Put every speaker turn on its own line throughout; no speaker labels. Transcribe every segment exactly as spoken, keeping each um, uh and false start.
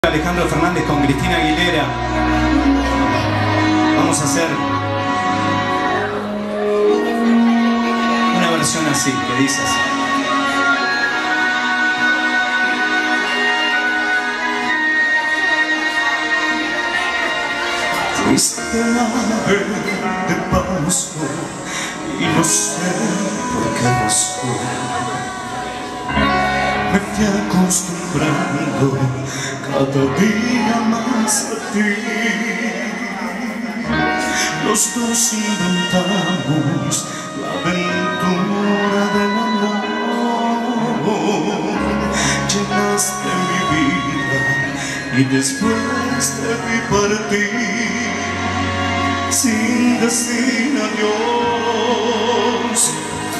Alejandro Fernández con Cristina Aguilera. Vamos a hacer una versión así, que dice así.
Fuiste ave de paso y no sé por qué razón me fui acostumbrando cada día más a ti. Los dos inventamos la aventura del amor. Llenaste mi vida y después te vi partir sin decir adiós.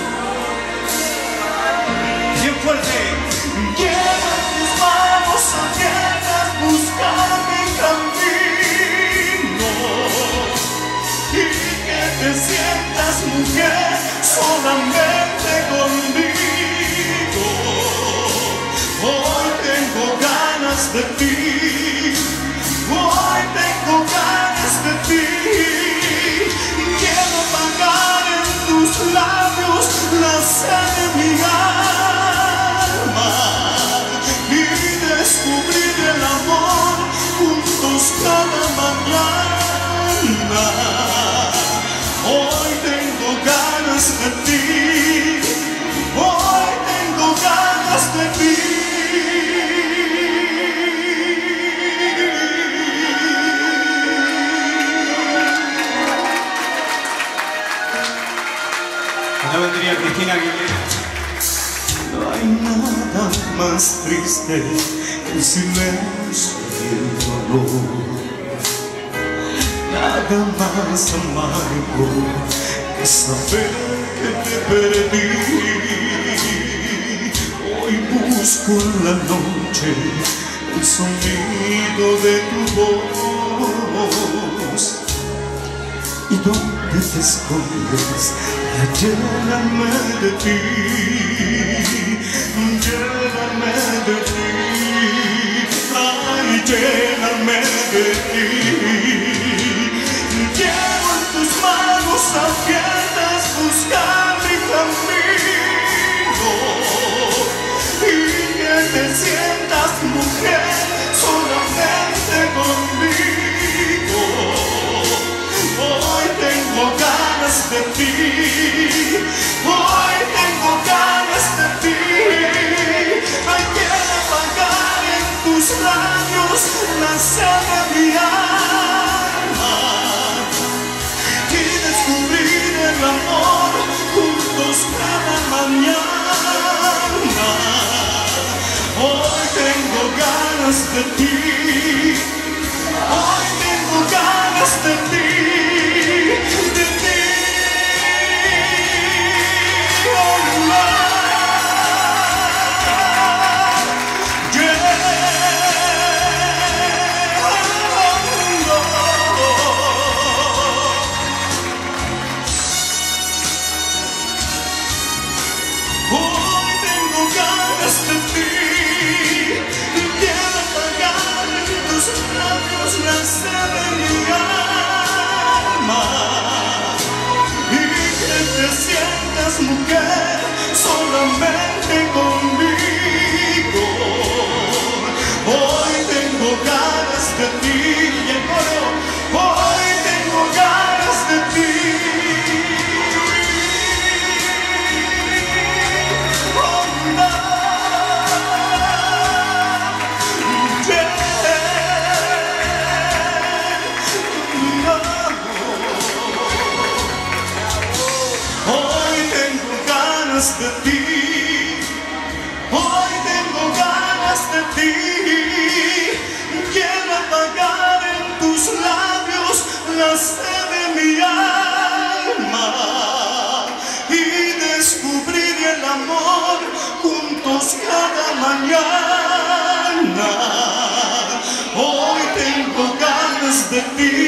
Bien fuerte.
Lleva tus manos abiertas, buscar mi camino y que te sientas mujer solamente conmigo. Hoy tengo ganas de ti, hoy tengo ganas de ti. Quiero pagar en tus labios la sed de mi alma y descubrir el amor juntos cada mañana. Hoy tengo ganas de ti, hoy tengo ganas de ti.
No vendría Cristina Aguilera.
No hay nada más triste que el silencio y el dolor, nada más amargo que saber que te perdí. Hoy busco en la noche el sonido de tu voz. ¿Y dónde te escondes? Lléname de ti, lléname de ti, ay, lléname de ti. Quiero en tus manos abiertas buscar mi camino y que te sientas mujer solamente conmigo. Hoy tengo ganas de ti, hoy tengo ganas de ti. Hay que apagar en tus labios la sed de mi alma y descubrir el amor juntos cada mañana. Hoy tengo ganas de ti, hoy tengo ganas de ti. Hoy tengo ganas de ti, quiero apagar en tus labios la sed de mi alma y que te sientas mujer solamente conmigo. Hoy tengo ganas de ti, y el coro, hoy tengo ganas de ti. De ti, hoy tengo ganas de ti. Quiero apagar en tus labios la sed de mi alma y descubrir el amor juntos cada mañana. Hoy tengo ganas de ti.